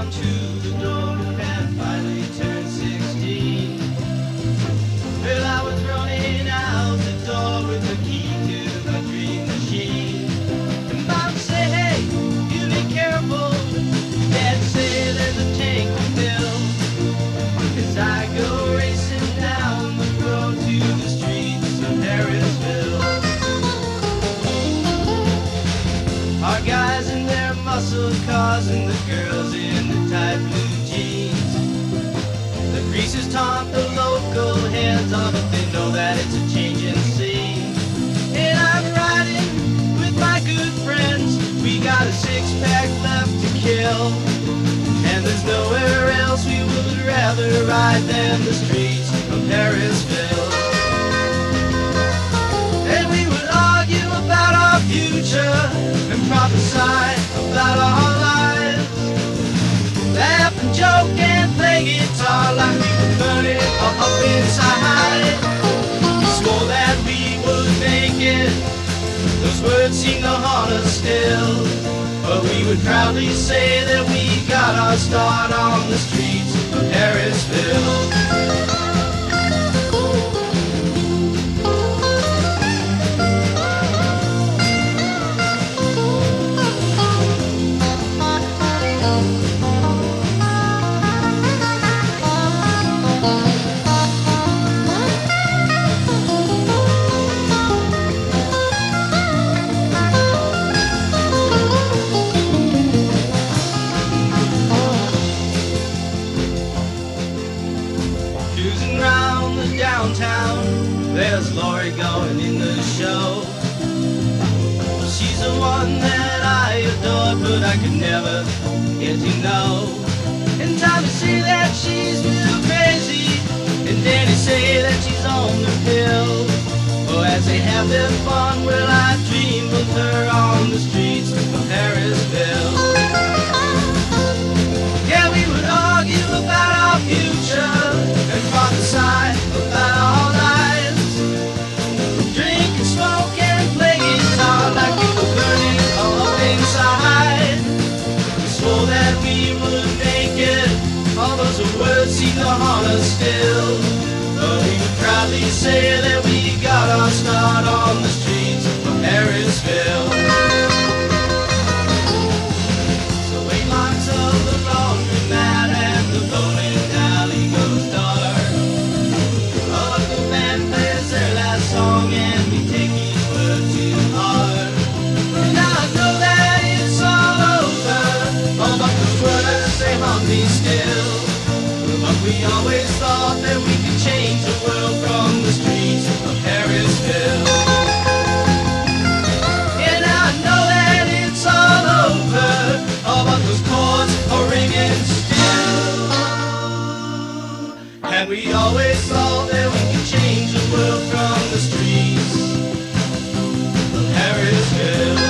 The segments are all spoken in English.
down to the door and finally turned 16. Well, I was running out the door with the key to my dream machine. And Mom said, hey, you be careful. Dad said there's a tank to fill. As I go racing down the road to the streets of Harrisville. Our guys in their muscle cars and the girls in the tight blue jeans. The greasers taunt the local heads on, but they know that it's a changing scene. And I'm riding with my good friends. We got a six-pack left to kill. And there's nowhere else we would rather ride than the streets of Harrisville. And we would argue about our future and prophesy about our lives. Laugh and joke and play guitar like we were burning up inside. We swore that we would make it. Those words seem to haunt us still. But we would proudly say that we got our start on the streets of Harrisville. Cruising round the downtown, there's Lori going in the show. Well, she's the one that I adored, but I could never get to know. And Tommy say that she's real crazy, and Danny say that she's on the pill. Oh, as they have their fun, well, I dream of her on the streets of Harrisville. Yeah, we would argue about our future and prophesy about our lives. Drink and smoke and play guitar like we were burning up inside. We swore that we would make it. All those words seem to haunt us still. But we would proudly say that we got our start on the streets of Harrisville. So 8 miles of the laundromat and the bowling alley goes dark. Oh, the band plays their last song and we take each word too hard. And I know that it's all over. Oh, but those words, they haunt me still. But we always thought that we could change the world from the streets of Harrisville. And I know that it's all over. Oh, but those chords are ringing still. And we always thought that we could change the world from the streets of Harrisville.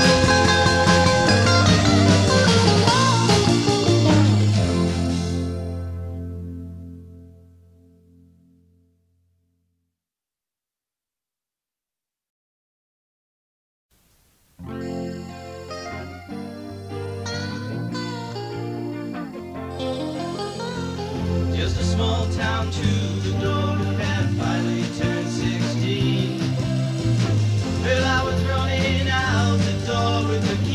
Just a small town too.